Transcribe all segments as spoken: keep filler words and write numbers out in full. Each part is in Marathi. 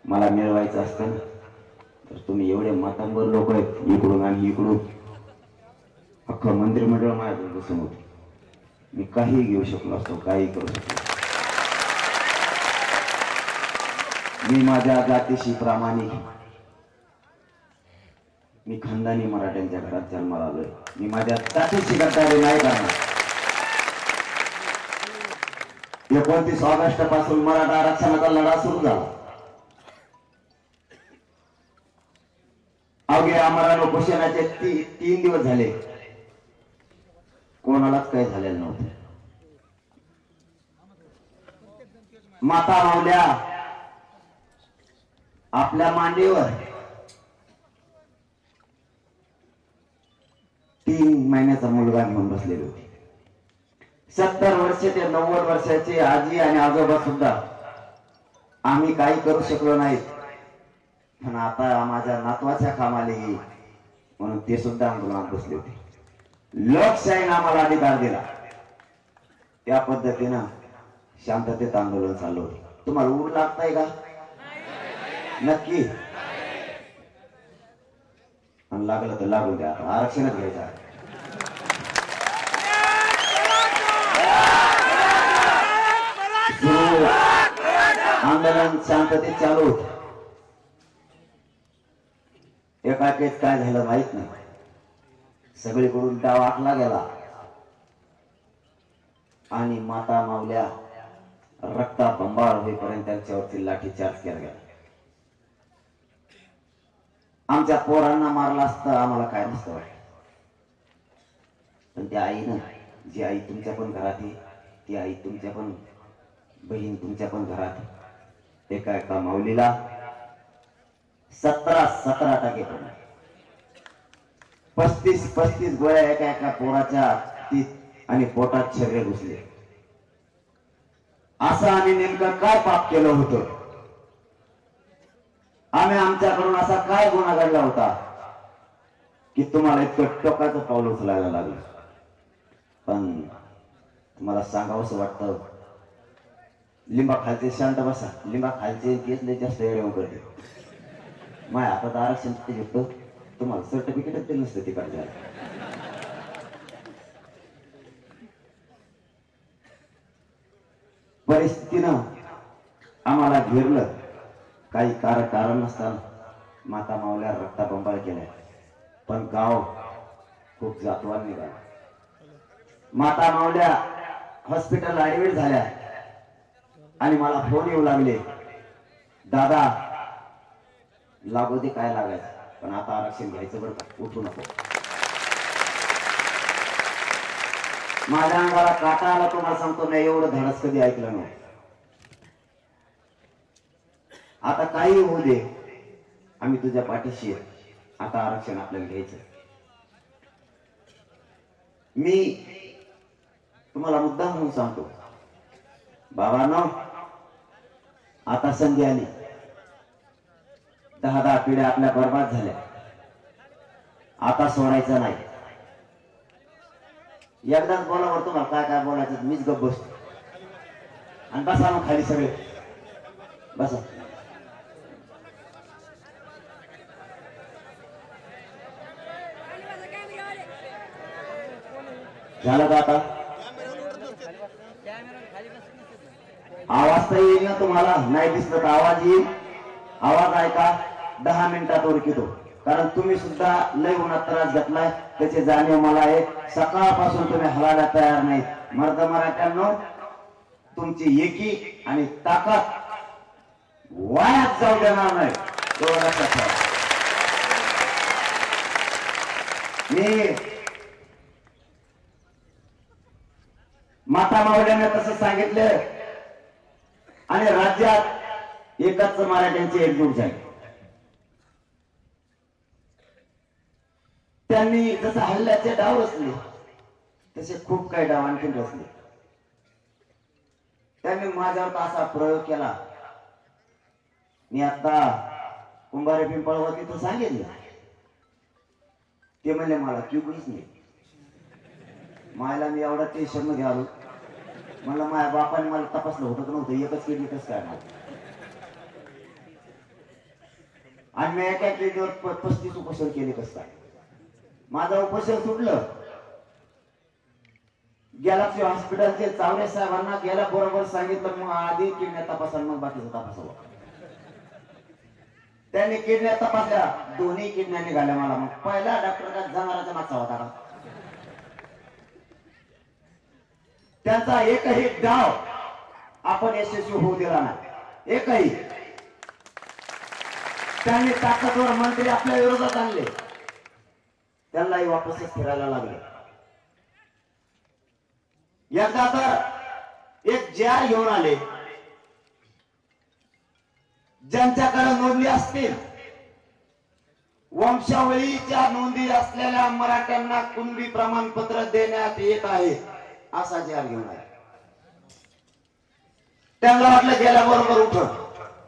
मला मिळवायचं असतं ना तर तुम्ही एवढे मातांवर लोक आहेत इकडून आणि इकडून अख्खं मंत्रिमंडळ माझ्या बसून होते. मी काही घेऊ शकलो असतो, काही करू शकलो. मी माझ्या जातीशी प्रामाणिक. मी खानदानी मराठ्यांच्या घरात जन्माला आलोय. मी माझ्या जातीशी गद्दारी नाही करणार. एकोणतीस ऑगस्ट पासून मराठा आरक्षणाचा लढा सुरू झाला. अवघे आम्हाला उपोषणाचे ती, तीन दिवस झाले, कोणालाच काही झालेलं नव्हतं. माता मावल्या आपल्या मांडीवर तीन महिन्याचा मुलगा घेऊन बसलेले होते. सत्तर वर्ष ते नव्वद वर्षाचे आजी आणि आजोबा सुद्धा आम्ही काही करू शकलो नाहीत, पण आता माझ्या नातवाच्या कामाला येईल म्हणून ते सुद्धा आंदोलनात बसले होते. लोकशाहीने आम्हाला अधिकार दिला, त्या पद्धतीनं शांततेत आंदोलन चालू होते. तुम्हाला ऊर लागताय का? नक्की. आणि लागलं तर लागू द्या, आरक्षणच घ्यायचं. आंदोलन शांततेत चालू होत. एकाएकीत काय झालं माहित नाही, सगळीकडून डाव आखला गेला आणि माता मावल्या रक्ता बंबाळ होईपर्यंत त्यांच्यावरती लाठीचार्ज केला गेला. आमच्या पोरांना मारला असता आम्हाला काय नसतं वाटत, पण त्या आईनं, जी आई तुमच्या पण घरात आहे, ती आई तुमच्या पण बहीण तुमच्या पण घरात, एका एका माऊलीला सतरा सतरा टक्के पडले. पस्तीस पस्तीस गोळ्या एका एका पोराच्या तीत आणि पोटात शरीर घुसले. असं आम्ही नेमकं काय पाप केलं होतं? आम्ही आमच्याकडून असा काय गुन्हा घडला होता की तुम्हाला इतकं टोकाचं पाऊल उचलायला लागलं? पण तुम्हाला सांगावंसं वाटतं, लिंबा खालचे शांत बसा, लिंबा खालचे केस लय जास्त वेळ करते. माझ्या हातात आरक्षण घेतो, तुम्हाला सर्टिफिकेटच दिलं नसतं तिकडच्या. परिस्थितीनं आम्हाला घेरलं, काही कारण कारण नसताना माता मावल्या रक्ताबंबाळ केल्या, पण गाव खूप जातवान निघाला. माता मावल्या हॉस्पिटल ऍडमिट झाल्या आणि मला फोन येऊ लागले, दादा लागू दे काय लागायचं, पण आता आरक्षण घ्यायचं बरं का, उठू नको. माझ्या अंगाला काटा आला, तुम्हाला सांगतो नाही एवढं धाडस कधी ऐकलं नाही. आता काही होऊ दे, आम्ही तुझ्या पाठीशी आहे, आता आरक्षण आपल्याला घ्यायचं. मी तुम्हाला मुद्दाम म्हणून सांगतो, बाबांनो आता संधी आली. दहा दहा पिढ्या आपल्या बर्बाद झाल्या, आता सोडायचं नाही. एकदाच बोलावर तुम्हाला काय काय बोलायचं, मीच गप्प बसतो. आणि बसा मग खाली सगळे बसा. झालं का? आता आवाज तर येईल ना तुम्हाला? नाही दिसलं तर आवाज येईल. आवाज ऐका, दहा मिनिटात ओळखीतो, कारण तुम्ही सुद्धा लय उन्हात त्रास घेतलाय, त्याची जाणीव मला आहे. सकाळपासून तुम्ही हलायला तयार नाही. मर्द मराठ्यांनो, तुमची एकी आणि ताकद वायात जाऊ देणार नाही. मी माता मावल्याने तसं सांगितलं आणि राज्यात एकच मराठ्यांची एकजूट झाली. त्यांनी जसं हल्ल्याचे डाव रचले तसे खूप काही डाव आणखी रचले. त्यांनी माझ्यावर असा प्रयोग केला, मी आता कुंभारे पिंपळवर तिथं सांगितलं, ते म्हणले मला किवळीच नाही. मायला मी एवढा टेन्शन मध्ये आलो, म्हणलं माझ्या बापाने मला तपासलं होतं नव्हतं, एकच किडनी कसं काय. आणि मी एका केजीवर पस्तीस उपोषण केले कसं काय. माझं उपोषण सुटलं. गॅलेक्सी हॉस्पिटलचे चावरे साहेबांना गेल्या बरोबर सांगितलं मग आधी किडन्या तपासा मग बाकीचं तपासावं. त्यांनी किडन्या तपासल्या, दोन्ही किडन्या निघाल्या मला. मग पहिला डॉक्टर का जनावरांचा मागचा होता का. त्यांचा एकही डाव आपण यशस्वी होऊ दिला नाही. एकही. त्यांनी ताकदवर मंत्री आपल्या विरोधात आणले, त्यांनाही वापसच फिरायला लागले. एकदा तर एक जार घेऊन आले, ज्यांच्याकडे नोंदणी असतील, वंशावळीच्या नोंदी असलेल्या मराठ्यांना कुणबी प्रमाणपत्र देण्यात येत आहे असा जार घेऊन आले. त्यांना वाटलं गेल्याबरोबर उठत,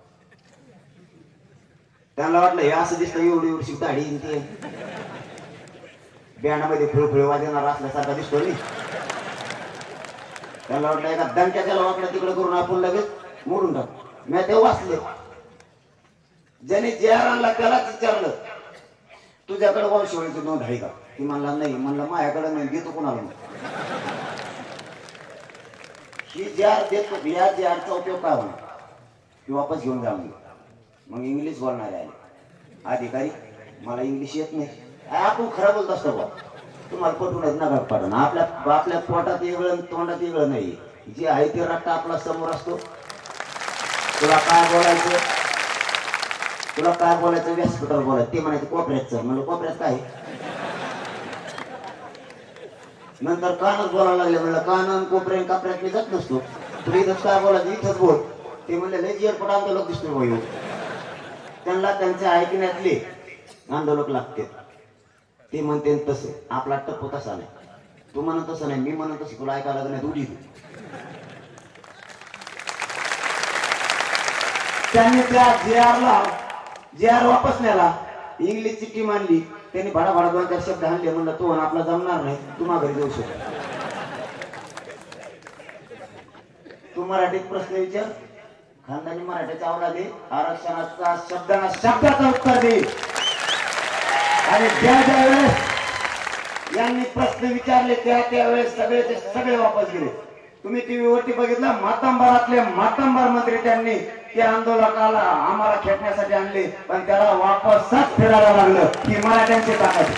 त्यांना वाटलं हे असं दिसतं एवढी एवढी दाढी ते बँडामध्ये फुळफुळे वाजवणार असल्यासारखा दिसतो नाही. त्याला वाटलं एका दणक्या त्याला वाकडा तिकडे करून आपण लगेच मोडून टाकू. मी ते वाचले. ज्याने जे आर आणला त्यालाच विचारलं तुझ्याकडे वंशवळीची नोंद आहे का. ती म्हणला नाही. म्हणलं माझ्याकडे नाही, देतो कोणाला. ही जे आर देतो, या जे आरचा उपयोग काय होणार की वापस घेऊन जाऊन. मग इंग्लिश बोलणारे आले अधिकारी, मला इंग्लिश येत नाही. आपण खरं बोलत असतो बा, तुम्हाला पटूनच नका पाठवून. आपल्या आपल्या पोटात वेगळं तोंडात वेगळं नाही. जे आहे ते रट्टा आपला समोर असतो. तुला काय बोलायचं, तुला काय बोलायचं व्यासपीठावर बोलायचं. ते म्हणायचं कोपऱ्यात. म्हणलं कोपऱ्यात काय. नंतर कानच बोलायला लागले. म्हणलं कान कोपऱ्या कापऱ्यात मी जात नसतो. तुला इथंच काय बोलायचं इथंच बोल. ते म्हणले लय एअरपोर्ट आंदोलक दिसतो भाऊ. त्यांना त्यांच्या ऐकण्यातले आंदोलक लागते. ते म्हणते तसं. आपला टप्पो तसा नाही. तू म्हणत तसं नाही, मी म्हणत तसं. तुला ऐकायला लागलं नाही उडी. त्यांनी त्या जे आरला जे आर वापस नेला. इंग्लिशची टीम आणली. त्यांनी भाडा भाडा दोन चार शब्द आणले. म्हणलं तो आपला जमणार नाही, तू माघारी जाऊ शकतो. तू मराठीत प्रश्न विचार. खानदानी मराठ्याच्या आवलादे आरक्षणाचा शब्दांना शब्दाचं उत्तर दे. आणि ज्या ज्या वेळेस यांनी प्रश्न विचारले त्या त्यावेळेस सगळेचे सगळे वापस गेले. तुम्ही टीव्हीवरती बघितलं, मातंबरातले मातंबर मंत्री त्यांनी त्या आंदोलकाला आम्हाला खेळण्यासाठी आणले, पण त्याला वापसच फिरायला लागलं. ही मराठ्यांची ताकद.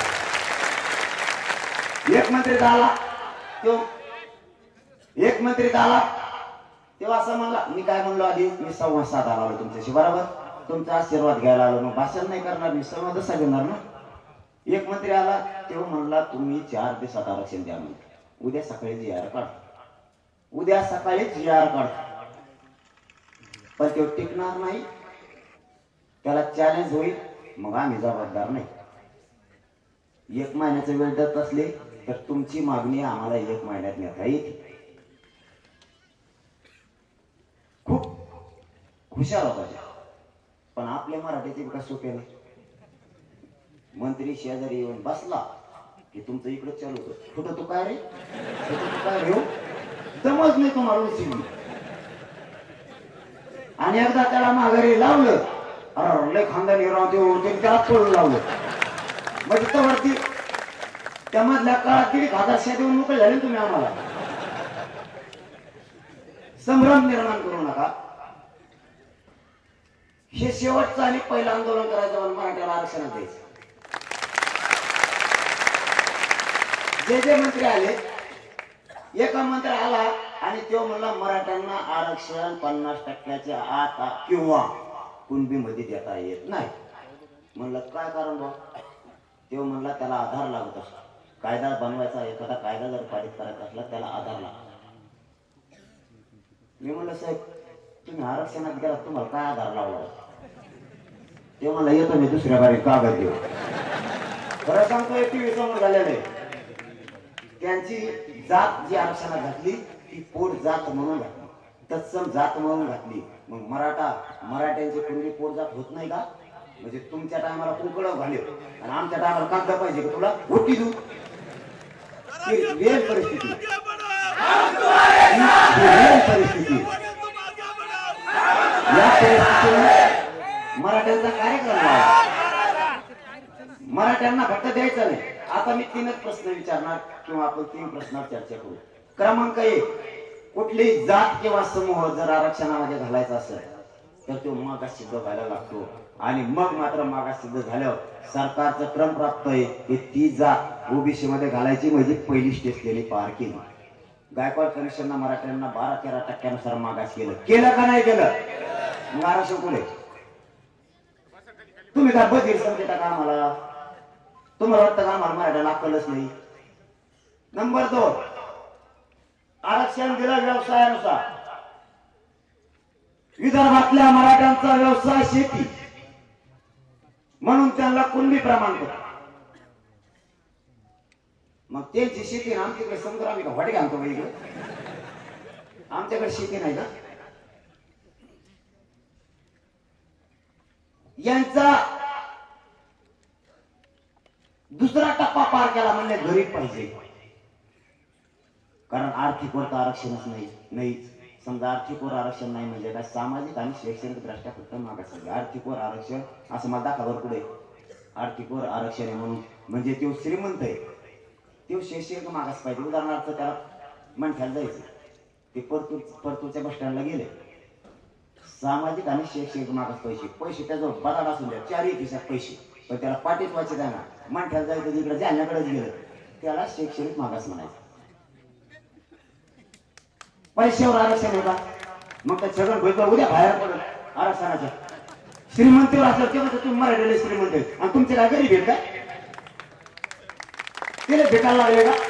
एक मंत्री झाला तो एक मंत्री झाला तेव्हा असं म्हणला, मी काय म्हणलो आधी, मी संवाद साधायला आलो तुमच्याशी, बरोबर. तुमचा आशीर्वाद घ्यायला आलो. मग भाषण नाही करणार, मी संवादच घेणार ना. एक मंत्री आला तेव्हा म्हणला तुम्ही चार दिवसात आरक्षण द्या. म्हणजे उद्या सकाळी जी आर काढ, उद्या सकाळी जी आर काढ. पण तो टिकणार नाही, त्याला चॅलेंज होईल. मग आम्ही जबाबदार नाही. एक महिन्याचा वेळ देत असले तर तुमची मागणी आम्हाला एक महिन्यात नेता येते. खूप हुशार होता. पण आपल्या मराठीचे विकास सोपे नाही. मंत्री शेजारी येऊन बसला की तुमचं इकडं चालू होतं. कुठं तू काय रे, कुठं तू काय घेऊ, जमत नाही तुम्हाला उचलून. आणि एकदा त्याला माघारी लावलं, अरे लय खानदानी राहते, त्याला पळून लावलं. मग तिथं वरती त्या मधल्या काळात दीड हजार शेत देऊन मोकळे झाले तुम्ही. आम्हाला संभ्रम निर्माण करू नका. हे शेवटचं आणि पहिलं आंदोलन करायचं मला मराठ्याला आरक्षण द्यायचं. जे जे मंत्री आले, एका मंत्री आला आणि तो म्हणला मराठ्यांना आरक्षण पन्नास टक्क्याच्या आत किंवा कुणबी मध्ये देता येत नाही. म्हणलं काय कारण बा. तो म्हणला त्याला आधार लागत असतो. कायदा बनवायचा, एखादा कायदा जर पारित करायचा असला त्याला आधार लागतो. मी म्हणलं साहेब तुम्ही आरक्षणात गेला, तुम्हाला काय आधार लावला. ते म्हणला येतो मी दुसऱ्या बारी कागद देऊ. खरं सांगतोय टीव्ही समोर झालेलं आहे. त्यांची जात जी आरक्षणात घातली ती पोट जात म्हणून घातली, तत्सम जात म्हणून घातली. मग मराठा मराठ्यांची पूर्वी पोट जात होत नाही का. म्हणजे तुमच्या टायमाला कुंकड घाले आणि आमच्या टायमाला कागद पाहिजे का तुला ओटी देऊ. रिअल परिस्थिती, रिअल परिस्थिती. या परिस्थितीला मराठ्यांचा कार्यक्रम लावा. मराठ्यांना फक्त द्यायचं नाही. आता मी तीनच प्रश्न विचारणार किंवा आपण तीन प्रश्नावर चर्चा करू. क्रमांक एक, कुठली जात किंवा समूह जर आरक्षणामध्ये घालायचा असेल तर तो मागास सिद्ध व्हायला लागतो. आणि मग मात्र मागास सिद्ध झाल्यावर सरकारचं क्रम प्राप्त आहे की ती जात ओबीसी मध्ये घालायची, म्हणजे पहिली स्टेज केली पार केली. गायकवाड कमिशनना मराठ्यांना बारा तेरा टक्क्यानुसार मागास केलं केलं का नाही केलं? मग आरक्षण कुठे? तुम्ही काय बधीर समजता का आम्हाला? तुम्हाला वाटतं का आम्हाला मराठ्याला अक्कलच नाही? नंबर दोन, आरक्षण दिलं व्यवसायानुसार. विदर्भातल्या मराठ्यांचा व्यवसाय शेती, म्हणून त्यांना कुणबी प्रमाणपत्र. मग त्यांची शेती ना आमच्याकडे समजा आम्ही का वाटे घालतो का इकडे? आमच्याकडे शेती नाही का? यांचा दुसरा टप्पा पार केला म्हणजे गरीब पाहिजे, कारण आर्थिक वर आरक्षणच नाही नाहीच. समजा आर्थिक वर आरक्षण नाही म्हणजे काय? सामाजिक आणि शैक्षणिक दृष्ट्या फक्त मागास. आर्थिक वर आरक्षण असं मला दाखवा पुढे. आर्थिक वर आरक्षण आहे म्हणून म्हणजे तो श्रीमंत आहे, तो शैक्षणिक मागास पाहिजे. उदाहरणार्थ त्याला मंठ्याला जायचं, ते परतूर परतूरच्या बस स्टँडला गेले, सामाजिक आणि शैक्षणिक मागास पैसे पैसे त्याजवळ बदाड असून द्या, चारही खिशात पैसे, पण त्याला पाठीत वाचे द्या. मंठ्याला जायचं तिकडे जालन्याकडेच गेलं, त्याला शैक्षणिक मागास म्हणायचं. पैशावर आरक्षण होता. मग त्या छगन भुजबळ उद्या बाहेर पडत आरक्षणाच्या. श्रीमंतीवर असलं तेव्हा तुम्ही मराठीला श्रीमंत आहेत आणि तुमचे काय गरीब आहेत का? तिला भेटायला लागले का?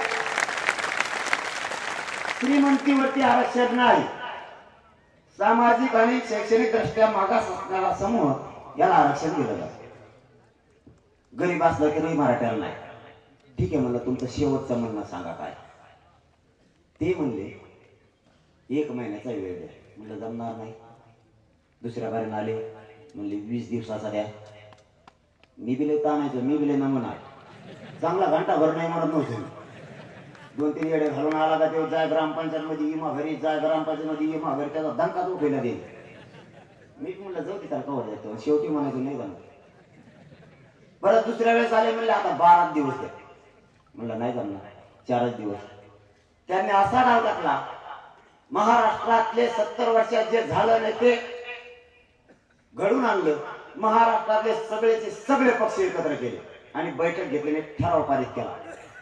श्रीमंतीवरती आरक्षण नाही. सामाजिक आणि शैक्षणिक दृष्ट्या मागास असणारा समूह याला आरक्षण दिलं जातं. गरीब असलं तरी मराठ्याला नाही. ठीक आहे म्हणलं, तुमचं शेवटचं म्हणणं सांगा काय? ते म्हणले एक महिन्याचा वेळ द्या. म्हणलं जमणार नाही. दुसऱ्या बारीने आले, म्हणले वीस दिवसाचा द्या. मी बिले ताणायचं, मी बिले नमणार. चांगला घंटा भर नाही म्हणत नव्हतं. दोन तीन वेळे घालून आला का तेव्हा जाय ग्रामपंचायत मध्ये इमा घरी, जाय ग्रामपंचायत मध्ये इमा घरी, त्याचा धंकाच उठेला देईल. मी म्हणलं जाऊ दे त्याला कवर जायचं. शेवटी म्हणायचं नाही जमत. परत दुसऱ्या वेळेस आले, म्हणले आता बारा दिवस द्या. म्हणलं नाही जमणार, चारच दिवस. त्यांनी असा डाव टाकला, महाराष्ट्रातले सत्तर वर्षात जे झालं नाही ते घडून आणलं. महाराष्ट्रातले सगळेचे सगळे पक्ष एकत्र केले आणि बैठक घेतल्याने ठराव पारित केला.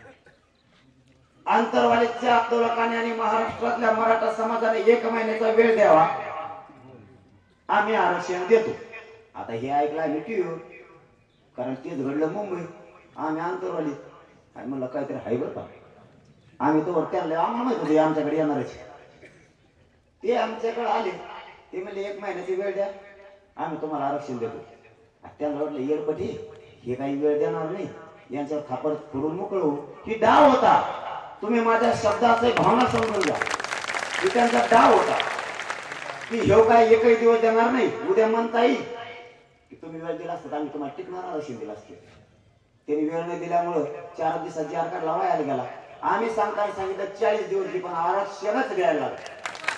आंतरवालीच्या आंदोलकांनी आणि महाराष्ट्रातल्या मराठा समाजाने एक महिन्याचा वेळ द्यावा, आम्ही आरक्षण देतो. आता हे ऐकलं आम्ही टीव्हीवर, कारण तेच घडलं मुंबई. आम्ही आंतरवाली आणि म्हणलं काहीतरी हाय बरं का. आम्ही तो त्यांना आम्हाला माहित होते आमच्याकडे येणारच. ते आमच्याकडे आले, ते म्हणले एक महिन्याची वेळ द्या, आम्ही तुम्हाला आरक्षण देतो. त्यांना वाटलं येडपटी हे काही वेळ देणार नाही, यांच्यावर खापर फोडून मोकळू. ही डाव होता. तुम्ही माझ्या शब्दाचे भावना समजून घ्या. ही त्यांचा डाव होता की हे काय एकही दिवस देणार नाही. उद्या म्हणता येईल की तुम्ही वेळ दिला असता आम्ही तुम्हाला टिकणार आरक्षण दिलं असते. त्यांनी वेळ नाही दिल्यामुळं चार दिवसात जी आर काढला वायाला गेला. आम्ही सांगताना सांगितलं चाळीस दिवस पण आरक्षणच द्यायला लागलं.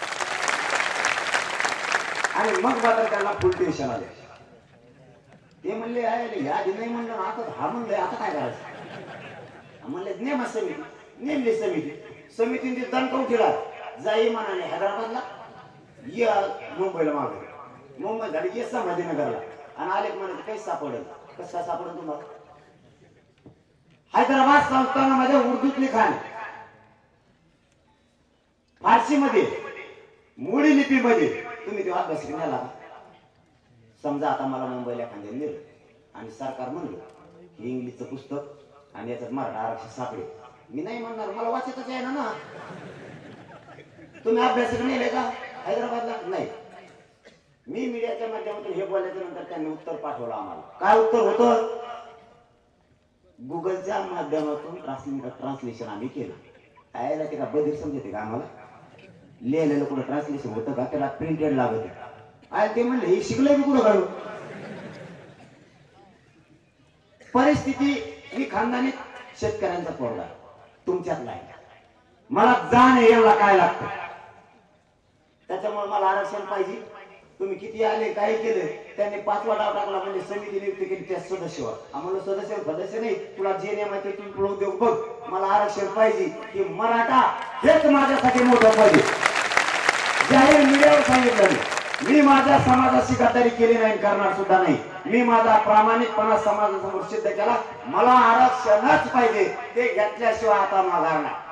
आणि मग मात्र त्यांना फुल टेन्शन आले. ते म्हणले आहे यादी नाही म्हणलं, आता हा म्हणलंय, आता काय करायचं? म्हणले नेमा समिती. नेमली समिती. समितीने दणका उठिला, जाई म्हणाले हैदराबादला, या मुंबईला मागे. मुंबई झाली ये संभाजीनगरला आणि आले म्हणाले काही सापडेल. कसं काय सापडेल तुम्हाला? हैदराबाद संस्थानामध्ये उर्दूत लिखाण, फारसी मध्ये, मोडी लिपीमध्ये तुम्ही तेव्हा अभ्यास करण्याला. समजा आता मला मुंबईला एखाद्या नेलं आणि सरकार म्हणलं की इंग्लिशचं पुस्तक आणि याच्यात मराठा आरक्षण सापडे, मी नाही म्हणणार, मला वाचतच आहे ना. तुम्ही अभ्यास नेले का हैदराबादला? नाही. मी मीडियाच्या माध्यमातून हे बोलल्याच्या नंतर त्यांनी उत्तर पाठवलं आम्हाला. काय उत्तर होतं? गुगलच्या माध्यमातून ट्रान्सलेशन आम्ही केलं. आयला ते का बधीर समजते का आम्हाला? लिहिलेलं कुठं ट्रान्सलेशन होतं का? त्याला प्रिंटेड लागत. आय ते म्हणले हे शिकलंय मी कुठं काढू? परिस्थिती ही खानदानी शेतकऱ्यांचा पोरगा तुमच्यातला आहे. मला जाण यायला काय लागतं, त्याच्यामुळे मला आरक्षण पाहिजे. तुम्ही किती आले काय केले त्यांनी पाचवा डाव टाकला म्हणजे समिती नियुक्ती केली त्या सदस्यावर आम्हाला सदस्य सदस्य नाही तुला जे नियमाचे तुम्ही पुढे उद्योग बघ मला आरक्षण पाहिजे की मराठा हेच माझ्यासाठी मोठं पाहिजे जाहीर मीडियावर सांगितलं मी माझ्या समाजाशी गद्दारी केली नाही करणार सुद्धा नाही मी माझा प्रामाणिकपणा समाजासमोर सिद्ध केला मला आरक्षणच पाहिजे ते घेतल्याशिवाय आता माघार नाही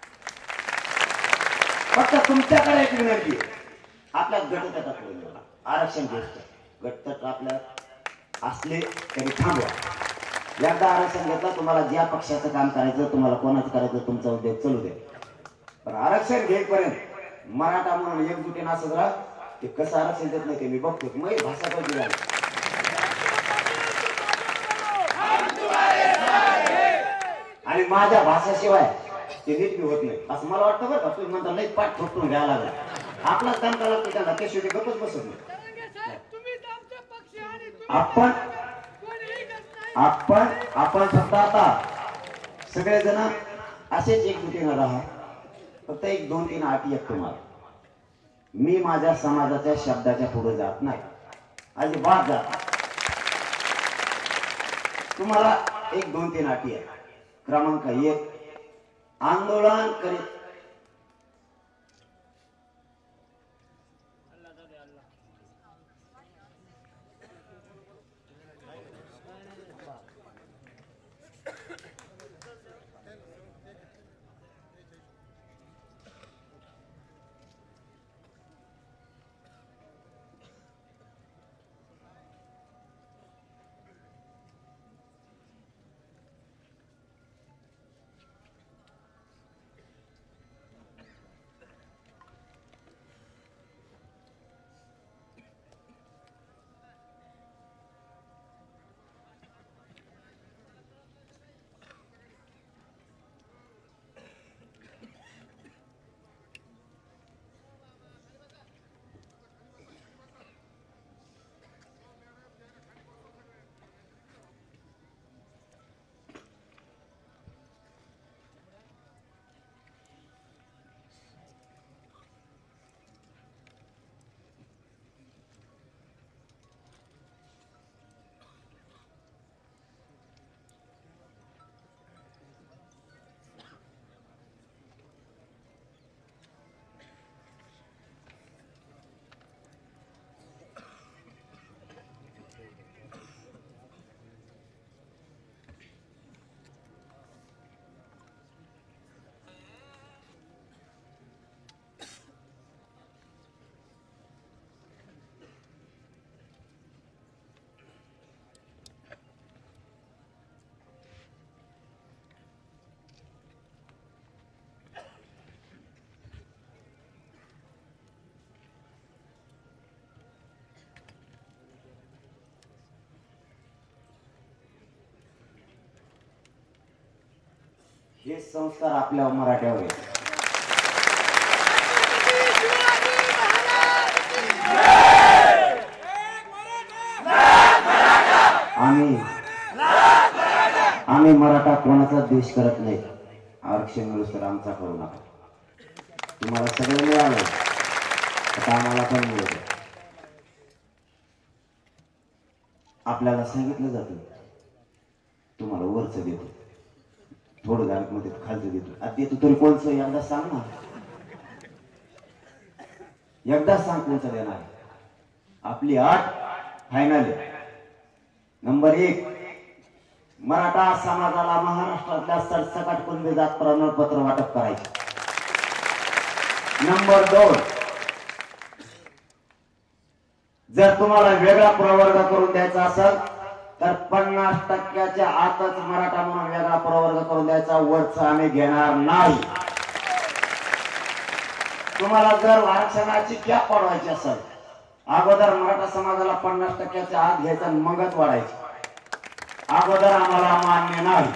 फक्त तुमच्याकडे एक विनंती आपल्या गटतटाकडे आरक्षण घेत गटतट आपल्या असले तरी थांबवा एकदा आरक्षण घेतलं तुम्हाला ज्या पक्षाचं काम करायचं तुम्हाला कोणाचं करायचं तुमचा उद्योग चालू दे पण आरक्षण घेईपर्यंत मराठा म्हणून एकजुटीनं असं राहा ते कसं आरक्षण देत नाही ते मी बघतो मग भाषा कधी झाली आणि माझ्या भाषाशिवाय ते नीट बी होत नाही असं मला वाटतं बरं का तुम्ही म्हणता लई पाठ ठोकून घ्यायला लागला आपला काम करायला लागतो त्यांना ते शेवटी गपच बसत नाही आपण आपण आपण फक्त आता सगळेजण असेच एकजुटीनं राहा फक्त एक दोन तीन अटी आहेत तुम्हाला मी माझ्या समाजाच्या शब्दाच्या पुढे जात नाही अजिबात जात तुम्हाला एक दोन तीन अटी आहेत क्रमांक एक आंदोलन करीत हे संस्कार आपल्या मराठ्यावर आहेत आम्ही आम्ही मराठा कोणाचा द्वेष करत नाही आरक्षण मिळूस तर आमचा करू नका तुम्हाला सगळं मिळालं आता आम्हाला पण मिळत आपल्याला सांगितलं जातं तुम्हाला वरच देतो थोडं गारक मध्ये खालचं देतो आता देतो तरी कोणचं एकदा सांग ना एकदा सांग कोणचं देणार आपली आठ फायनल नंबर एक मराठा समाजाला महाराष्ट्रातल्या सरसकट कुणबी जात प्रमाणपत्र वाटप करायचे नंबर दोन जर तुम्हाला वेगळा प्रवर्ग करून द्यायचा असेल तर पन्नास टक्क्याच्या आतच मराठा म्हणून वेगळा प्रवर्ग करून द्यायचा वरचा आम्ही घेणार नाही तुम्हाला जर आरक्षणाची कॅप वाढवायची असेल अगोदर मराठा समाजाला पन्नास टक्क्याच्या आत घ्यायचा मगच वाढायची अगोदर आम्हाला मान्य नाही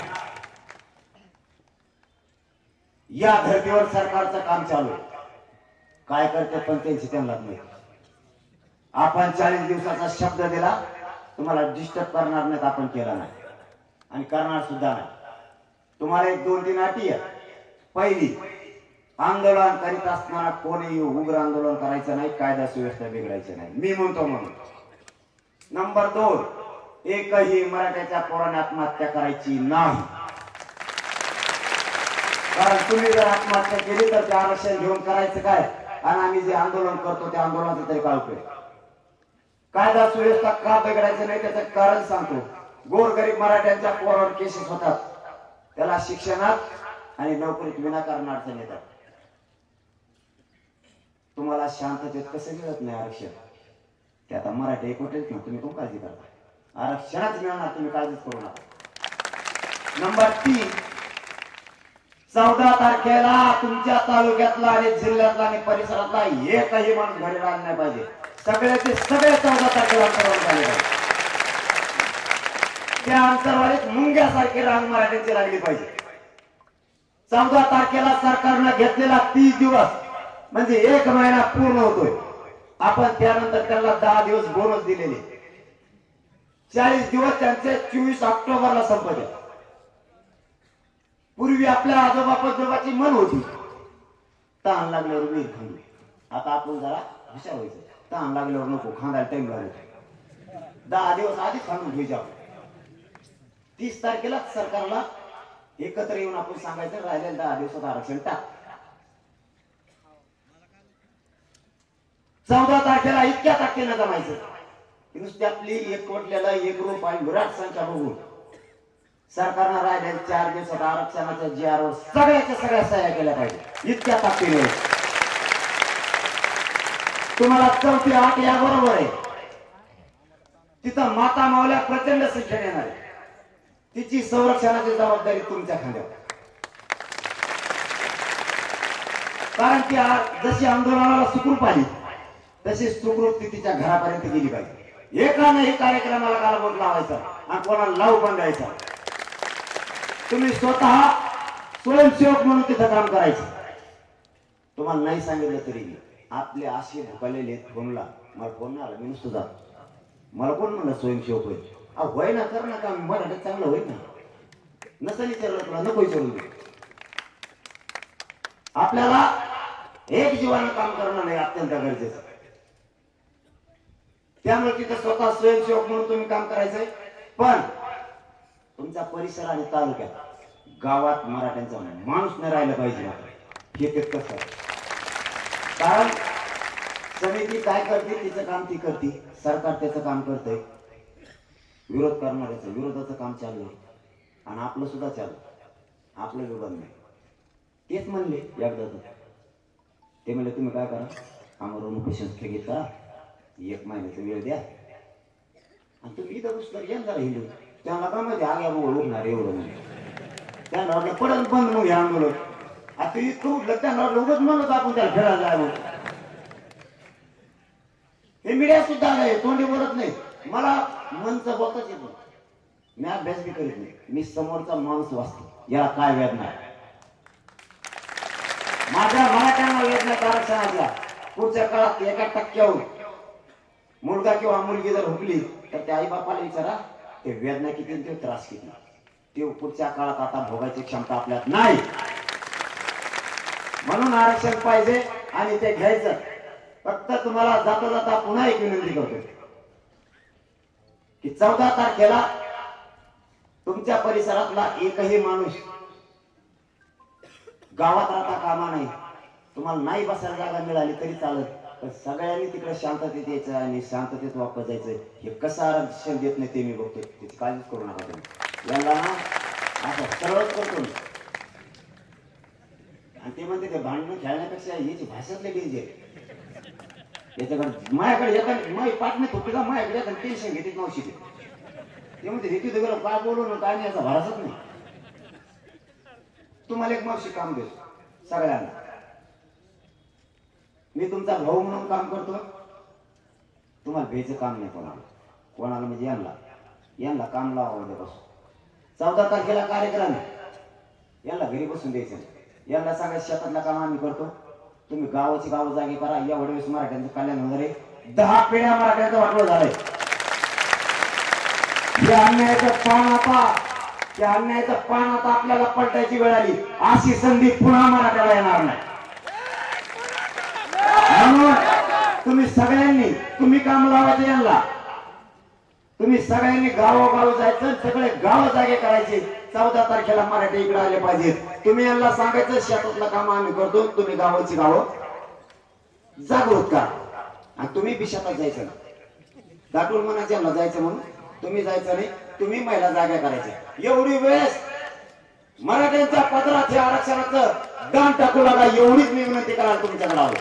या धर्तीवर सरकारचं काम चालू आहे काय करते पण त्यांची त्यांना नाही आपण चाळीस दिवसाचा शब्द दिला तुम्हाला डिस्टर्ब करणार नाहीत आपण केला नाही आणि करणार सुद्धा नाही तुम्हाला एक दोन तीन अटी आहे पहिली आंदोलन करीत असताना कोणीही उग्र आंदोलन करायचं नाही, कायदा सुव्यवस्था बिघडायची नाही, मी म्हणतो म्हणून. नंबर दोन, एकही मराठ्याच्या पोराने आत्महत्या करायची नाही. कारण तुम्ही जर आत्महत्या केली तर ते आरक्षण घेऊन करायचं काय, आणि आम्ही जे आंदोलन करतो त्या आंदोलनाचं तरी काय उपयोग. कायदा सुव्यवस्था का बिघडायचं नाही त्याचं कारण सांगतो. गोरगरीब मराठ्यांच्या पोरावर केसेस होतात, त्याला शिक्षणात आणि नोकरीत विनाकारण अडचण येतात. तुम्हाला शांततेत कसं मिळत नाही आरक्षण, ते आता मराठी एकवटेच ना, तुम्ही कोण काळजी करता, आरक्षणच मिळणार, तुम्ही काळजीच करू नका. नंबर तीन, चौदा तारखेला तुमच्या तालुक्यातला आणि जिल्ह्यातला आणि परिसरातला एकही माणूस घरी राहिला नाही पाहिजे. सगळ्याचे सगळे चौदा तारखेला अंतर्वाळीत झाले पाहिजे. त्या अंतर्वाळीत मुंग्यासारखी रांग मराठ्यांची लागली पाहिजे. चौदा तारखेला सरकारनं घेतलेला तीस दिवस म्हणजे एक महिना पूर्ण होतोय. आपण त्यानंतर त्याला दहा दिवस बोनस दिलेले, चाळीस दिवस त्यांचे चोवीस ऑक्टोबरला संपले. पूर्वी आपल्या आजोबा पजोबाची मन होती, ताण लागल्यावर वीर खांदू. आता आपण जरा हुशार व्हायचं, ताण लागल्यावर नको, खांदायला टाइम लागतो, दहा दिवस आधीच खांदून घ्यायचे. तीस तारखेला सरकारला एकत्र येऊन आपण सांगायचं राहिलेलं दहा दिवसात आरक्षण टाक. चौदा तारखेला इतक्या ताकदीनं जमायचं, नुसती आपली एकवटलेला एक रूप आणि विराट संख्या बघून सरकारनं राहिलेल्या चार दिवसात आरक्षणाच्या जी आर वर सगळ्याच्या सगळ्या सह्या केल्या पाहिजे, इतक्या ताकदीने. तुम्हाला चौथी आठ या बरोबर आहे, तिथं माता मावल्या प्रचंड संख्येने येणार आहे, तिची संरक्षणाची जबाबदारी तुमच्या खांद्यावर. कारण की जशी आंदोलनाला सुखरूप आली तशी सुखरूप ती तिच्या घरापर्यंत गेली पाहिजे. एका नाही कार्यक्रमाला कालबोट लावायचा आणि कोणाला लावू पण द्यायचा. तुम्ही स्वतः स्वयंसेवक म्हणून तिथं काम करायचं. तुम्हाला नाही सांगितलं तरी आपले आशे भुकालेले फोनला, मला फोन आला, मी नुसतं जातो, मला कोण म्हणलं स्वयंसेवक होईल, होय ना, कर ना काम, मराठीत चांगलं होईल ना, नसेल विचारलं तुला नको विचारून दे. आपल्याला एक जीवानं काम करणं नाही अत्यंत गरजेचं. त्यामुळे तिथं स्वतः स्वयंसेवक म्हणून तुम्ही काम करायचंय. पण तुमचा परिसर आणि तालुक्यात गावात मराठ्यांचा माणूस नाही राहिला पाहिजे, हे तितकंच आहे. कारण समिती काय करते तिचं काम ती करते, सरकार त्याचं काम करतंय, विरोध करणाऱ्याचं विरोधाचं काम चालू आहे, आणि आपलं सुद्धा चालू, आपलं विरोध नाही. तेच म्हणले एकदा, ते म्हणले तुम्ही काय करा, आम्हाला अनुपेशन स्थगित करा, एक महिन्याचा वेळ द्या, आणि तुम्ही इथं पुस्तक या जरा हिंदू. त्यांना काय माहिती आग्या बघून उठणार एवढं नाही, त्यांना वाटलं पडत बंद मग हे आंदोलन. आता इतकं उठलं त्यांना वाटलं उगच म्हणत आपण त्याला फिरायला जाय म्हणून. हे मीडिया सुद्धा नाही, तोंडी बोलत नाही, मला मनचं बोलताच येत नाही, मी अभ्यास बी करीत नाही, मी समोरचा माणूस वाचतो, याला काय वेदना आहे. माझ्या मराठ्यांना वेदना आरक्षणातल्या पुढच्या काळात एका टक्क्यावर मुलगा किंवा मुलगी जर हुकली तर त्या आई बापाला विचारा ते वेदना किती, ते त्रास किती, ते पुढच्या काळात आता भोगायची क्षमता आपल्यात नाही. म्हणून आरक्षण पाहिजे आणि ते घ्यायचं. फक्त तुम्हाला जाता जाता पुन्हा एक विनंती करतो की चौदा तारखेला तुमच्या परिसरातला एकही माणूस गावात राहता कामा नाही. तुम्हाला नाही बसायला जागा मिळाली तरी चालत, पण सगळ्यांनी तिकडे शांततेत यायचं आणि शांततेत वापस जायचं. हे कसं आरक्षण देत नाही ते मी बघतो, त्याची काळजीच करू नका तुम्ही. यांना ना असं सरळच करतो मी. आणि ते म्हणते ते भांडणं खेळण्यापेक्षा याची भाषातले डेंजर, याच्याकडे माझ्याकडे येतात माझी पाठणे होती का, माझ्याकडे येतात टेन्शन घेते मावशी, ते म्हणते हे तिथे गेलं काय बोलू ना काय नाही, याचा भरासच नाही. तुम्हाला एक मावशी काम देतो सगळ्यांना, मी तुमचा भाऊ म्हणून काम करतो, तुम्हाला भेचं काम नाही कोणाला, कोणाला म्हणजे यांना यांना काम लावा उद्यापासून. चौदा तारखेला कार्यक्रम यांना घरी बसून द्यायचं, यांना सांगा शेतातलं काम आम्ही करतो, तुम्ही गावाची गाव जागी करा. या वेळेस मराठ्यांचं कल्याण होणार आहे, दहा पिढ्या मराठ्यांचं वाटलं झालंय. या अन्यायाचं पान आता त्या अन्यायाचं पान आता आपल्याला पलटायची वेळ आली, अशी संधी पुन्हा मराठ्याला येणार नाही. म्हणून तुम्ही सगळ्यांनी तुम्ही काम लावायचे यांना, तुम्ही सगळ्यांनी गावोगाव जायचं, सगळे गाव जागे करायचे. चौदा तारखेला मराठी इकडे आले पाहिजेत. तुम्ही यांना सांगायचं शेतातलं काम आम्ही करतो, तुम्ही गावाची गावं जागृत करा. आणि तुम्ही बी शेतात जायचं ना, दाटून म्हणायचं यांना जायचं म्हणून तुम्ही जायचं नाही, तुम्ही महिला जागा करायच्या. एवढी वेळेस मराठ्यांच्या पदराच्या आरक्षणाचं दान टाकू लागा, एवढीच मी विनंती कराल तुमच्याकडे आलो.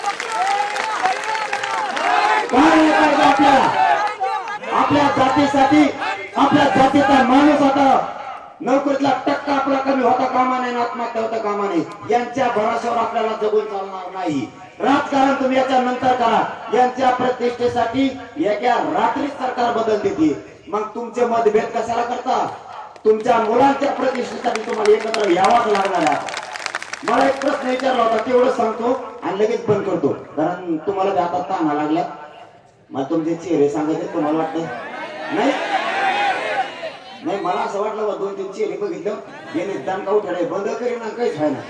काय पाहिजे आपल्याला? आपल्या जातीसाठी, आपल्या जातीचा माणूस आता नोकरीतला टक्का आपला कमी होता कामा नये, आत्महत्या होता कामा नये. यांच्या भरोश्यावर आपल्याला जगून चालणार नाही. राजकारण तुम्ही याच्या नंतर करा. यांच्या प्रतिष्ठेसाठी एका रात्रीच सरकार बदल देते. मग तुमचे मतभेद कशाला करता? तुमच्या मुलांच्या प्रतिष्ठेसाठी तुम्हाला एकत्र यावाच लागणार आहे. मला एक प्रश्न विचारला होता, तेवढं सांगतो आणि लगेच बंद करतो, कारण तुम्हाला ते आता ताना लागल्या. मला तुमचे चेहरे सांगायचे, तुम्हाला वाटतं नाही? नाही, मला असं वाटलं दोन तीन चेहरे बघितलं, याने दणका उठाडे बंद करीन ना, काहीच व्हायना.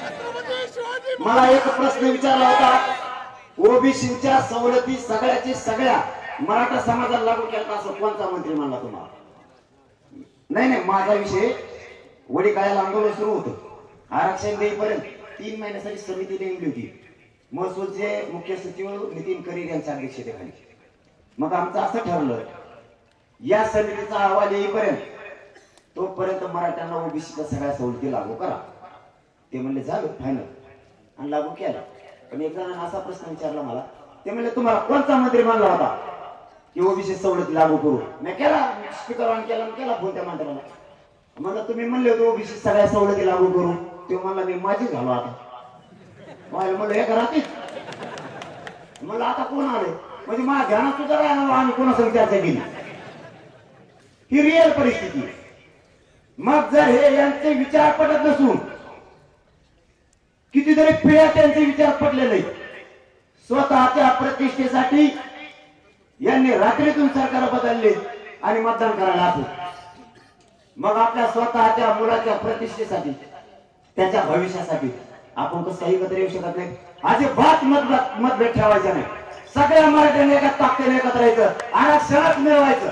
मला एक प्रश्न विचारला होता, ओबीसीच्या सवलती सगळ्याची सगळ्या मराठा समाजाला लागू केला असं कोणता मंत्री म्हणला तुम्हाला? नाही नाही, माझा विषय वडीकाळ्याला आंदोलन सुरू होतं. आरक्षण देईपर्यंत तीन महिन्यासाठी समिती नेमली होती. महसूलचे मुख्य सचिव नितीन करीर यांच्या अध्यक्षतेखाली. मग आमचं असं ठरलं, या समितीचा अहवाल येईपर्यंत तोपर्यंत मराठ्यांना ओबीसीच्या सगळ्या सवलती लागू करा. ते म्हणले झालं फायनल आणि लागू केला. पण एक जणांना असा प्रश्न विचारला मला, ते म्हणले तुम्हाला कोणता मंत्री मानला होता की ओबीसी सवलती लागू करू? मी केला, स्पीकर ऑन केला, केला फोन त्या मंत्र्याला. म्हणलं तुम्ही म्हणले होते ओबीसी सगळ्या सवलती लागू करू. ते म्हणला मी माझी झालो आता. म्हणलं हे करा ते. म्हणलं आता कोण आले? म्हणजे माझ्या ध्यानात सुद्धा काय ना, आम्ही कोणासंग चर्चा केली. ही रिअल परिस्थिती. मग जर हे यांचे विचार पटत नसून कितीतरी पिढ्या त्यांचे विचार पटलेले, स्वतःच्या प्रतिष्ठेसाठी यांनी रात्रीतून सरकार बदलले आणि मतदान करायला असो. मग आपल्या स्वतःच्या मुलाच्या प्रतिष्ठेसाठी, त्याच्या भविष्यासाठी आपण कसं काही एकत्र येऊ शकत नाही. अजिबात मतभेद मतभेद ठेवायचा नाही. सगळ्या मराठ्यांनी एका ताकदीने एकत्र यायचं, आरक्षणात मिळवायचं.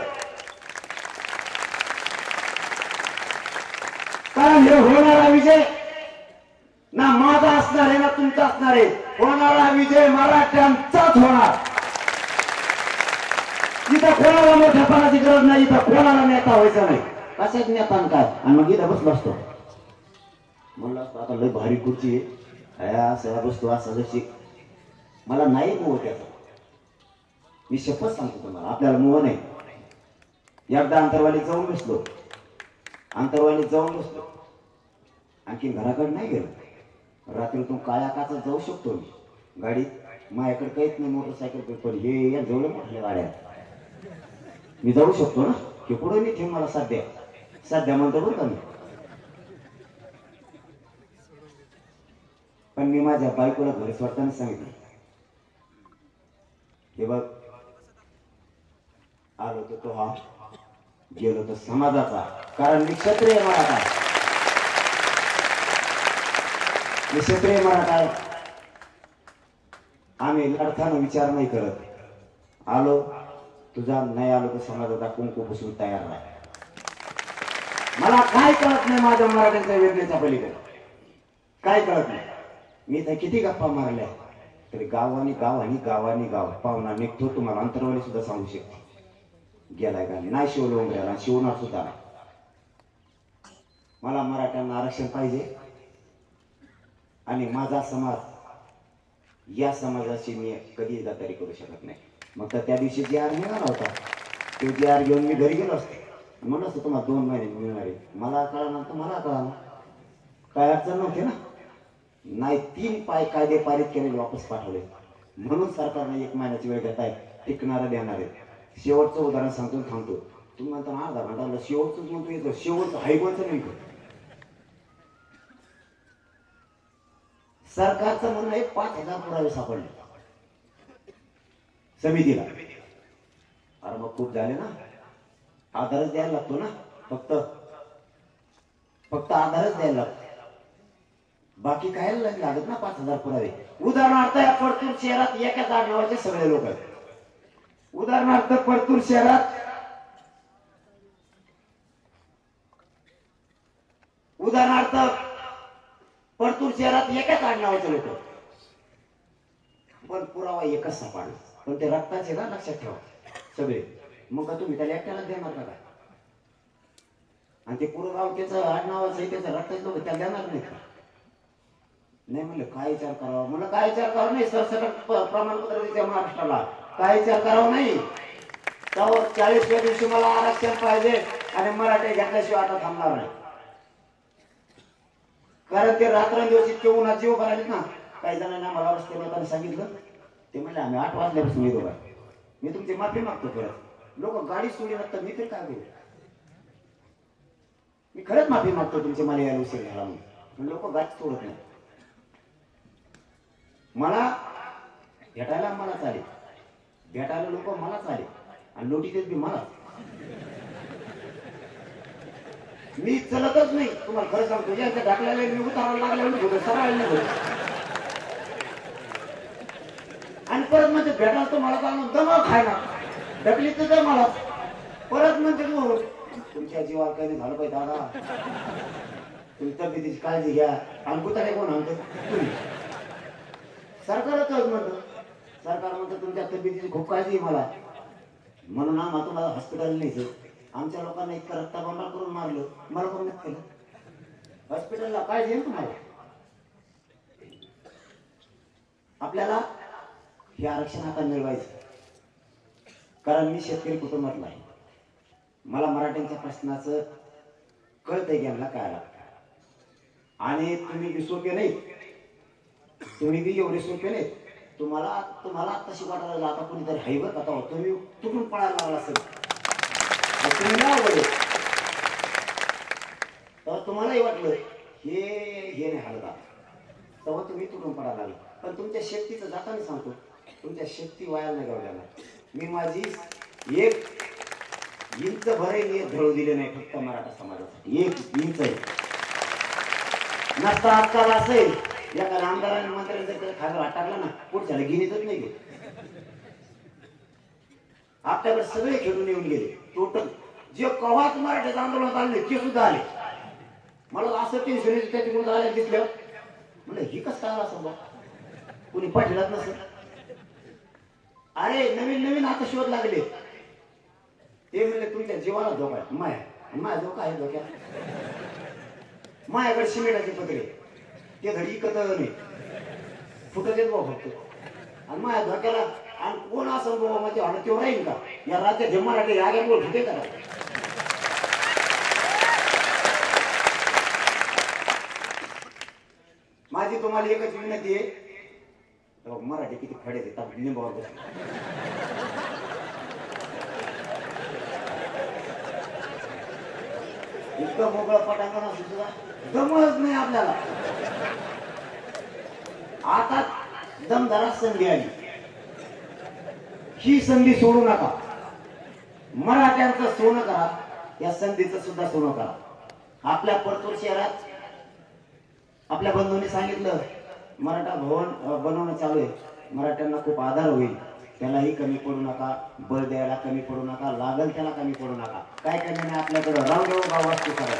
कारण हे होणारा विजय ना माझा असणार आहे ना तुमचा असणार आहे. होणारा विजय मराठ्यांचाच होणार. इथं कोणाला मोठ्यापणाची गरज नाही, इथं कोणाला नेता व्हायचा नाही. कशाच नेता काय? आणि मग इथं बसलो असतो, म्हणलं असतो आता लय भारी खुर्ची आहे, सगळ्या बसतो असं जशी. मला नाही मोह त्याचा, मी शपथ सांगतो तुम्हाला, आपल्याला मोह नाही. एकदा अंतरवालीत जाऊन बसलो, अंतरवालीत जाऊन बसलो, आणखी घराकडे नाही गेलो. रात्रीतून काळ्या काचा जाऊ शकतो मी गाडीत, माझ्याकडे काहीच नाही मोटरसायकल, पण हे या जवळ मोठल्या गाड्या मी जाऊ शकतो ना. की पुढे नाही ठेव मला सध्या सध्या म्हणतो बरं का मी. पण मी माझ्या बायकोला घरी स्वतःने सांगितलं, हे बघ आलो तर तो हा, गेलो तर समाजाचा. कारण मी क्षत्रिय मराठा आहे, मी क्षत्रिय मराठा आहे. आम्ही लढताना विचार नाही करत. आलो तुझा, नाही आलो तर समाजाचा कुंकू बसून तयार नाही. मला काय कळत नाही माझ्या मराठ्यांच्या वेदनेच्या पलीकडे, काय कळत नाही. मी तर किती गप्पा मारल्या तरी गावानी गावानी गावानी गाव पाहुणा निघतो. तुम्हाला अंतरवाली सुद्धा सांगू शकतो गेलाय का नाही शिवलो उमऱ्याला, शिवणार सुद्धा. मला मराठ्यांना आरक्षण पाहिजे आणि माझा समाज या समाजाची मी कधी गद्दारी करू शकत नाही. मग तर त्या दिवशी जी आर मिळाला होता, तो जी आर घेऊन मी घरी गेलो असतो, म्हणलं असतं तुम्हाला दोन महिने मिळणार आहे. मला कळलं तर मला कळलं, काय अडचण नव्हती ना. नाही, तीन पाय कायदे पारित केलेले वापस पाठवले. म्हणून सरकारने एक महिन्याची वेळ घेत आहे, टिकणारा देणार आहे. शेवटचं उदाहरण सांगतो थांबतो. तुम्ही म्हणता अर्धा घंटा शेवटच म्हणतो येतो, शेवटचं हायगोचं नाही. सरकारचं म्हणणं आहे पाच हजार पुरावे सापडले समितीला. अरे मग खूप झाले ना, आधारच द्यायला लागतो ना. फक्त फक्त आधारच द्यायला लागतो. बाकी काय लागत ना पाच हजार पुरावे. उदाहरणार्थ या परतूर शहरात एकाच आडनावाचे सगळे लोक आहेत. उदाहरणार्थ परतूर शहरात उदाहरणार्थ परतूर शहरात एकाच आडनावाचे लोक, पण पुरावा एकच सापडला. पण ते रक्ताचे ना, लक्षात ठेवा सगळे. मग का तुम्ही त्याला एकट्याला देणार का काय? आणि ते पुरं गाव त्याचं आडनावाचं आहे, त्याचं रक्ताचे लोक त्याला देणार नाही का? नाही म्हणलं काय विचार करावा. म्हणलं काय विचार करावा नाही, सरसकट प्रमाणपत्र द्यायचं महाराष्ट्राला. काय विचार करावा नाही. तर चाळीसव्या दिवशी मला आरक्षण पाहिजे आणि मराठी घेतल्याशिवाय आता थांबणार नाही. कारण ते रात्रंदिवस इतके उन्हात जीव भरायले ना. काही जणांना मला रस्ते लोकांनी सांगितलं, ते म्हणले आम्ही आठ वाजल्यापासून येतो बाय. मी तुमची माफी मागतो. खरंच लोक गाडी सोडली ना, तर मी तर काय करू. मी खरंच माफी मागतो तुमचे, मला यायला उशीर झाला म्हणून. लोक गाडी सोडत नाही. मला भेटायला मला चालेल, भेटायला लोक मला चालेल आणि लोटी देत बी मला. मी चलतच नाही, तुम्हाला खरं सांगतो. यांच्या ढाकल्याला मी उतारायला लागल्यावर सरळ नाही बोलत. आणि परत म्हणजे भेटायला तो मला चालू दमा खायला ढकली तर मला परत म्हणते तू तुमच्या जीवाला काही झालं पाहिजे दादा, तुम्ही तब्येतीची काळजी घ्या. आणि कुत्रे कोण आणतो तुम्ही? सरकारच म्हणतं. सरकार म्हणतं तुमच्या तब्येतीची खूप काळजी आहे मला, म्हणून आम्हाला तुम्हाला हॉस्पिटल न्यायचं. आमच्या लोकांना इतका रक्ताबंबाळ करून मारलं, मला कोण नाही केलं. हॉस्पिटलला काळजी आहे तुम्हाला. आपल्याला हे आरक्षण आता मिळवायचं. कारण मी शेतकरी कुटुंबातला आहे. मला मराठ्यांच्या प्रश्नाचं कळतंय की यांना काय लागतं. आणि तुम्ही बी सोपे नाही, तुम्ही बी एवढे सोपे नाही. तुम्हाला तुम्हाला आत्ताशी वाटायला लागला आता कोणीतरी हायवर आता तुम्ही तुटून पळायला लागला असेल, तुम्ही नाही आवडले तर तुम्हालाही वाटलं हे हे नाही हालत आता, तेव्हा तुम्ही तुटून पडायला लागले. पण तुमच्या शक्तीचं जाताना सांगतो, तुमच्या शक्ती वायाला नाही गावल्या. मी माझी एक इंच भरेल धळू दिले नाही फक्त मराठा समाजासाठी. एक इंच नसता आजकाल असेल एका आमदाराने मंत्र्यांनी जर त्याला खाली टाकला ना, पुढच्याला गिनीतच नाही गेले. आपल्याकडे सगळे खेळून येऊन गेले टोटल. जे कव्हाच मराठ्याचं आंदोलनात आले ते सुद्धा आले. मला असं टेन्शन त्याच्यामुळे आले दिसलं, म्हणलं ही कसं काय असं बा कुणी पाठीलाच नसेल. अरे नवीन नवीन आता शोध लागले. ते म्हणले तुमच्या जीवाला धोका आहे. माया माया धोका आहे धोक्यात. माझ्याकडे सिमेंटाचे पत्रे ते घडी इकत नाही, फुटत येत भाऊ फक्त. आणि माझ्या धोक्याला आणि कोण असं बाबा माझे हॉल तेव्हा राहील का या राज्यात जे मराठी आगे बोल फुटे करा. माझी तुम्हाला एकच विनंती आहे, मराठी किती खडे देतात लिंबावर बसून. इतकं मोकळं पटांगण असू सुद्धा दमच नाही आपल्याला. आता दमदारात संधी आली, ही संधी सोडू नका. मराठ्यांचं सोनं करा, या संधीचं सुद्धा सोनं करा. आपल्या परतूर शहरात आपल्या बंधूंनी सांगितलं मराठा भवन बनवणं चालू आहे. मराठ्यांना खूप आधार होईल, त्यालाही कमी पडू नका, बळ द्यायला कमी पडू नका, लागल त्याला कमी पडू नका. काय कमी नाही आपल्याकडे राव देऊ गाव वास्तू करा.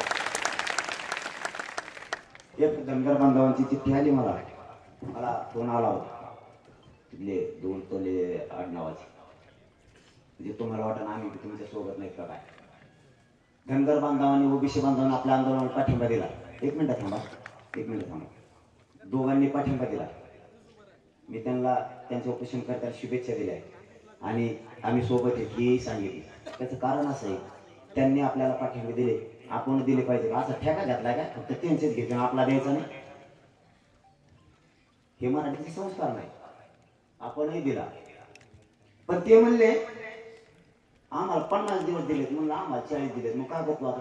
एक धनगर बांधवांची चिठ्ठी आली मला, मला फोन आला होता तिथले दोन तोले आडनावाचे. म्हणजे तुम्हाला वाटत आम्ही तुमच्या सोबत नाही का काय. धनगर बांधवांनी ओबीसी बांधवांनी आपल्या आंदोलनाला पाठिंबा दिला. एक मिनिट थांबा एक मिनिट थांबा दोघांनी पाठिंबा दिला. मी त्यांना त्यांच्या उपोषण करताना शुभेच्छा दिल्या आणि आम्ही सोबत आहे हेही सांगितले. त्याचं कारण असं आहे, त्यांनी आपल्याला पाठिंबा दिले, आपण दिले पाहिजे. असा ठेका घातलाय का फक्त त्यांचेच घ्यायचं आपला द्यायचा नाही. हे मराठीचे संस्कार नाही, आपणही दिला. पण ते म्हणले आम्हाला पन्नास दिवस दिलेत, म्हणलं आम्हाला चाळीस दिलेत, मग काय बघतो आता.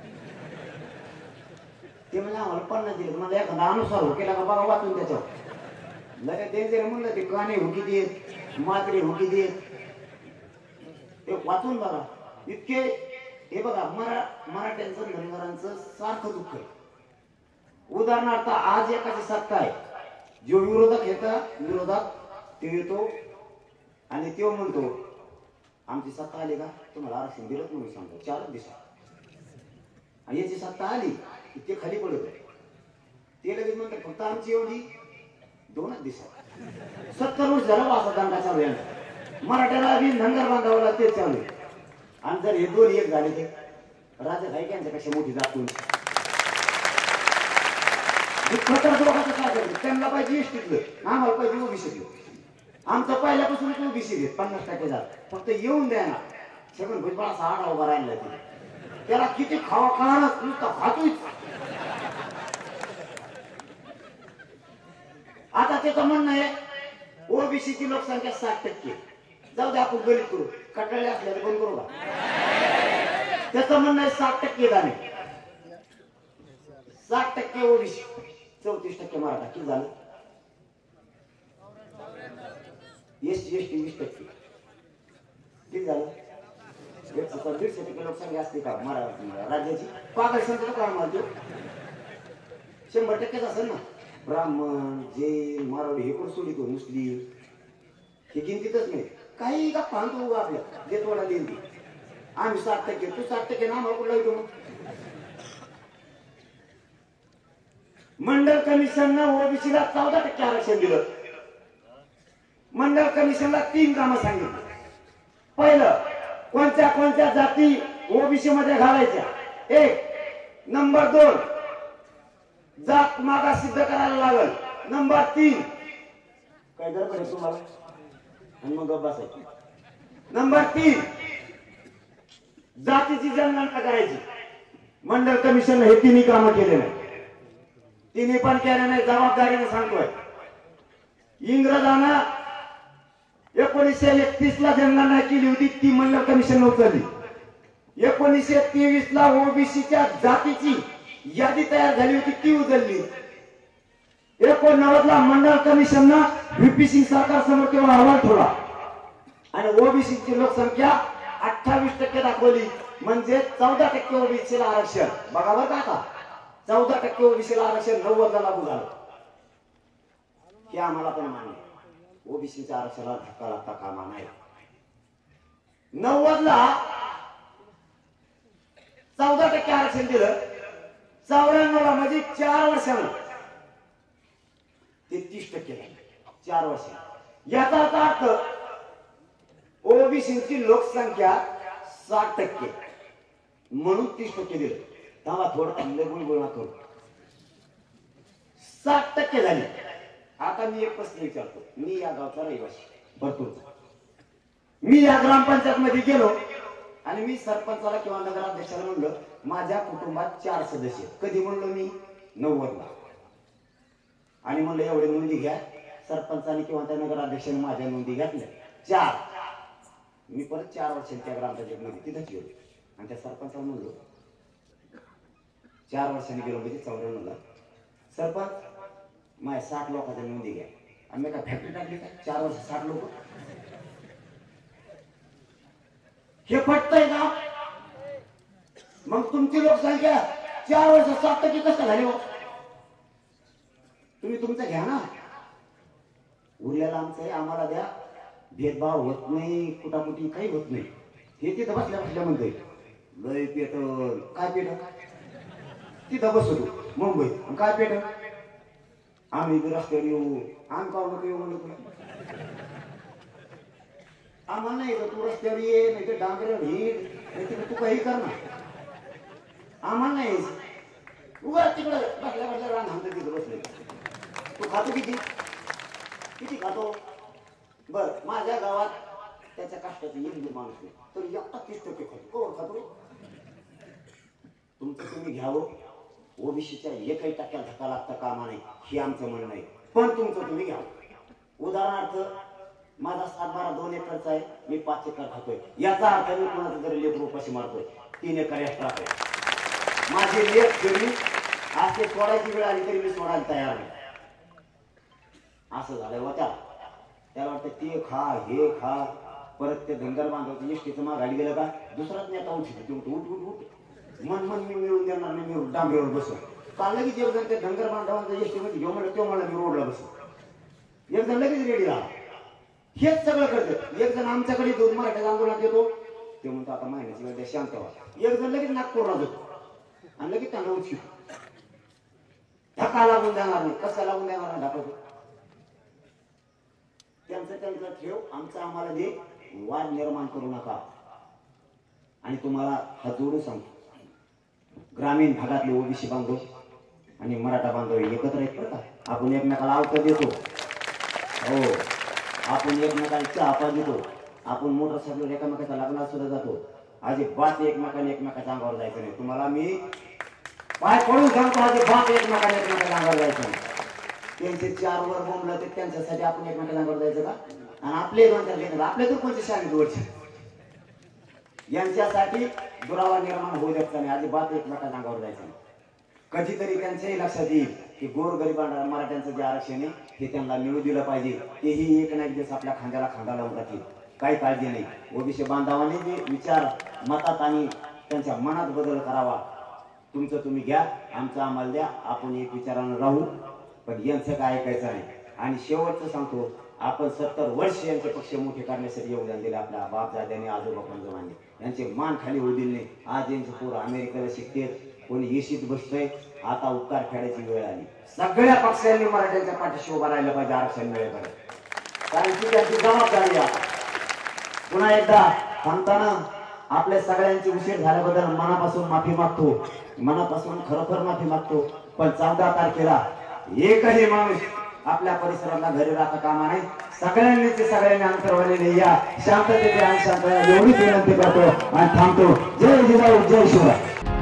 ते म्हणजे आम्हाला पन्नास दिलेत, मला एखादा अनुसार हो केला का बघा वाचून त्याच्यावर लगेच त्यांचे म्हणलं ते गाणे हुकी देत मात्रे हुकी देत ते वाचून बघा. इतके हे बघा मरा मराठ्यांचं धनगरांचं सारखं दुःख आहे. उदाहरणार्थ आज एकाची सत्ता आहे, जो विरोधक येतात विरोधात ते येतो आणि तो म्हणतो आमची सत्ता आली का तुम्हाला आरक्षण दिलं म्हणून सांगतो चारच दिवसात, आणि याची सत्ता आली की ते खाली पडत ते लगेच म्हणतात फक्त आमची एवढी दोनच दिवसात. सत्तर वर्ष झालं असा दंगा चालू आहे मराठ्याला बी नंगर बांधावला ते चालू आहे. आणि जर हे दोन एक झाले ते राजा आहे त्यांच्यापेक्षा मोठी जात लोकांचं काय करतो त्यांना पाहिजे एसटीतलं आम्हाला पाहिजे ओबीसीतलं. आमचं पहिल्यापासून ओबीसी घेत पन्नास टक्के झालं फक्त येऊन द्या ना. छगन भुजबळ असा आडा उभा राहिला तिथे त्याला किती खावा खाणार नुसता खातोय. आता त्याचं म्हणणं आहे ओबीसीची लोकसंख्या साठ टक्के जाऊ दे आपण गरीब करू कटाळे असल्याला कोण करू का. त्याचं म्हणणं आहे साठ टक्के झाले साठ टक्के ओबीसी चौतीस टक्के मराठा किती झालं. एसटी एसटी वीस टक्के किती झालं. दीडशे टक्के लोकसंख्या असते का मरा राज्याची पागल संख्या काय म्हणतो शंभर टक्केच असेल ना. ब्राह्मण जैन मराठी हे पण सोडितो मुस्लिम हे गिनतीतच नाही काही का पाहतो आपल्या देतवाडा देईन आम्ही साठ टक्के तू साठ टक्के नाम कुठला येतो. मंडल कमिशननं ओबीसीला चौदा टक्के आरक्षण दिलं. मंडल कमिशनला तीन कामं सांगितली. पहिलं कोणत्या कोणत्या जाती ओबीसी मध्ये घालायच्या. एक नंबर दोन जात मागास सिद्ध करायला लागल. नंबर तीन काय गडबड आहे तुम्हाला आणि मग बसायचं. नंबर तीन जातीची जनगणना करायची. मंडळ कमिशन हे तिन्ही कामं केले नाही. तिन्ही पण केले नाही जबाबदारीने सांगतोय. इंग्रजांना एकोणीसशे एकतीस ला जनगणना केली होती ती मंडळ कमिशन उचलली. एकोणीसशे तेवीस ला ओबीसीच्या जातीची यादी तयार झाली होती ती उचलली. एकोणनव्वद ला मंडळ कमिशननं व्हीपी सिंग सरकार समोर तेव्हा अहवाल ठेवला आणि ओबीसीची लोकसंख्या अठ्ठावीस टक्के दाखवली म्हणजे चौदा टक्के ओबीसीला आरक्षण. बघा बरं का आता चौदा टक्के ओबीसीला आरक्षण नव्वद ला लागू झालं. हे आम्हाला पण मान्य ओबीसीच्या आरक्षणाला धक्का लागता कामा नाही. नव्वद ला चौदा टक्के आरक्षण दिलं. चौऱ्याण्णव ला म्हणजे चार वर्षानं ते तीस टक्के चार वर्ष. याचा अर्थ ओबीसीची लोकसंख्या साठ टक्के म्हणून तीस टक्के दिलं. तेव्हा थोडं गुळगुळा करू साठ टक्के झाले. आता मी एक प्रश्न विचारतो. मी या गावचा रहिवासी भरपूर मी या ग्रामपंचायत मध्ये गेलो आणि मी सरपंचाला किंवा नगराध्यक्षाला म्हणलं माझ्या कुटुंबात चार सदस्य. कधी म्हणलो मी नव्वद ला आणि म्हणलं एवढे नोंदी घ्या. सरपंचाने किंवा त्या नगराध्यक्षाने माझ्या नोंदी घातल्या चार. मी परत चार वर्षांनी त्या ग्रामपंचायत मध्ये तिथंच गेलो आणि त्या सरपंचाला म्हणलो चार वर्षांनी गेलो म्हणजे चौऱ्याण्णव ला सरपंच माझ्या साठ लोकांच्या नोंदी घ्या. आम्ही का फॅक्टरी टाकली का चार वर्ष साठ लोक हे पटतंय का. मग तुमची लोकसंख्या चार वर्ष सात टक्के कसं झाली हो. तुम्ही तुमचं घ्या ना उरलेला आमचं आम्हाला द्या. भेदभाव होत नाही कुटाकुटी काही होत नाही. हे तिथं बसल्या बसल्या म्हणतोय लय पेट काय पेट तिथं बसतो मुंबईत काय पेट आम्ही रस्त्यावर येऊ आम का नको येऊ म्हणलं आम्हाला नाही तू रस्त्यावर ये नाही तर डांगऱ्यावर हिड नाही तू काही कर ना आम्हाला नाही उगा तिकडं बसल्या बसल्या रान हाणतं तिथं बसले. तू खातो किती किती खातो. बर माझ्या गावात त्याच्या कष्टाचं एक माणूस नाही तर एकटा तीस टक्के खातो. कोण खातो. तुमचं तुम्ही घ्यावं. ओबीसीच्या एकही टक्क्यात धक्का लागता कामा नाही हे आमचं म्हणणं आहे. पण तुमचं तुम्ही घ्यावं. उदाहरणार्थ माझा सात बारा दोन एकरचा आहे मी पाच एकर खातोय याचा अर्थ मी कोणाचं तरी लेकर उपाशी मारतोय तीन एकर एक्स्ट्रा आहे. माझे लेख जरी आज ते सोडायची वेळ आली तरी मी सोडायला तयार नाही. असं झालंय होत्या त्याला वाटतं ते खा हे खा परत ते धनगर बांधव एसटीचं मागायला गेलं का दुसराच नेता उठित उठ उठ उठ उठ मन मन मी मिळून देणार नाही मी डांबरीवर बसू काल लगेच एक जण ते धनगर बांधवांचा एसटी मध्ये घेऊन म्हणलं तो मला मी रोडला बसलो. एक जण लगेच रेडी झाला. हेच सगळं करतं. एक जण आमच्याकडे दोन मराठ्याच्या आंदोलनात येतो ते म्हणतो आता महिन्याची वेळ शांत व्हा. एक जण लगेच नागपूरला जातो आणि लगेच त्यांना उचकितो. धक्का लागून देणार नाही. कसा लागून देणार नाही धक्का? त्यांचं त्यांचा ठेव, आमचा आम्हाला दे. वाद निर्माण करू नका. आणि तुम्हाला हा जोडून सांगतो, ग्रामीण भागातले ओबीसी बांधव आणि मराठा बांधव एकत्र आहेत बरं का. आपण एकमेकाला अवतर देतो. हो, आपण एकमेकाला चहा पा देतो. आपण मोटरसायकल एकामेकाच्या लग्नात सुद्धा जातो. अजिबात एकमेकाने एकमेकाच्या अंगावर जायचं नाही. तुम्हाला मी पाय पडून सांगतो, अजिबात एकमेकाने एकमेकाच्या अंगावर जायचं नाही. त्यांचे चार वर बोंबलं ते त्यांच्यासाठी आपण एकमेकाच्या अंगावर जायचं का? आणि आपले दोन चार घेतलं आपले तर कोणते शाळेत वरचे यांच्यासाठी दुरावा निर्माण होऊ देत नाही. अजिबात एकमेकाच्या अंगावर जायचं नाही. कधीतरी त्यांच्याही लक्षात येईल की गोरगरिबांना मराठ्यांचं जे आरक्षण आहे ते त्यांना मिळू दिलं पाहिजे. तेही एक ना एक दिवस आपल्या खांद्याला खांदा लावून राहतील. काही काळजी नाही. ओबीसी बांधवांनी जे विचार मतात आणि त्यांच्या मनात बदल करावा. तुमचं तुम्ही घ्या, आमचं आम्हाला द्या. आपण एक विचारानं राहू, पण यांचं काय ऐकायचं नाही. आणि शेवटचं सांगतो, आपण सत्तर वर्ष यांचे पक्ष मोठे करण्यासाठी योगदान दिले. आपल्या बापदाद्याने आजोबा पंजोबांनी यांचे मान खाली होऊ दिले नाही. आज यांचे पोरं अमेरिकेला शिकते, कोणी एशीत बसतोय. आता उपकार फेडायची वेळ आली. सगळ्या पक्षांनी मराठ्यांच्या पाठीशी उभा राहिलं पाहिजे आरक्षण मिळेपर्यंत. कारण की त्यांची जबाबदारी आहे. पुन्हा एकदा सांगताना आपल्या सगळ्यांची उशीर झाल्याबद्दल मनापासून माफी मागतो. मनापासून खरोखर माफी मागतो. पण चौदा तारखेला एकही माणूस आपल्या परिसराला घरी राहता कामा नाही. सगळ्यांनी ते सगळ्यांनी अंतरवालेले या शांततेने आणि शांतता एवढीच विनंती करतो आणि थांबतो. जय जिजाऊ, जय शिवराय.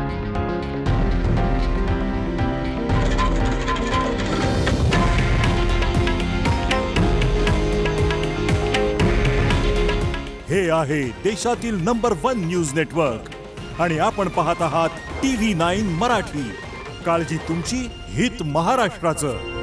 हे आहे देशातील नंबर वन न्यूज नेटवर्क आणि आपण पाहत आहात टीव्ही नाईन मराठी. काळजी तुमची, हित महाराष्ट्राचं.